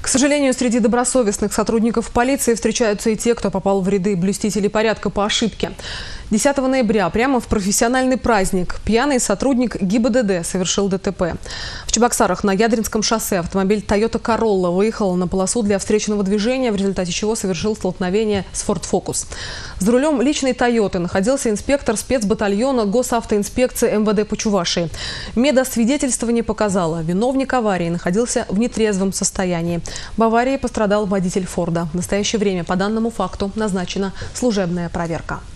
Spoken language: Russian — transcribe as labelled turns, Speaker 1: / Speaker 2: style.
Speaker 1: К сожалению, среди добросовестных сотрудников полиции встречаются и те, кто попал в ряды блюстителей порядка по ошибке. 10 ноября прямо в профессиональный праздник пьяный сотрудник ГИБДД совершил ДТП. В Чебоксарах на Ядринском шоссе автомобиль Toyota Corolla выехал на полосу для встречного движения, в результате чего совершил столкновение с Ford Focus. За рулем личной Toyota находился инспектор спецбатальона госавтоинспекции МВД по Чувашии. Медосвидетельствование показало, виновник аварии находился в нетрезвом состоянии. В аварии пострадал водитель Форда. В настоящее время по данному факту назначена служебная проверка.